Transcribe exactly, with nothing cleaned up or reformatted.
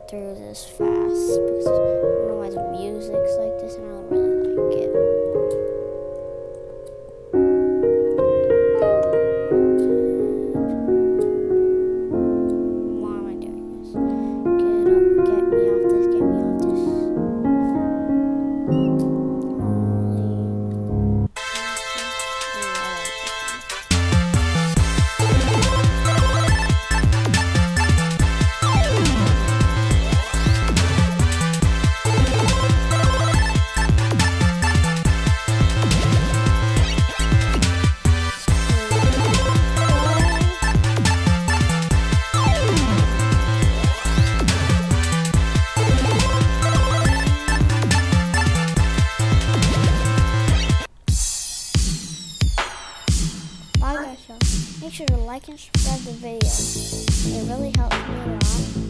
get through this fast because I don't know why the music's like this and I don't really like it. Why am I doing this? Get up, get me off this, get me off this. Bye guys, y'all. Make sure to like and subscribe the video. It really helps me a lot.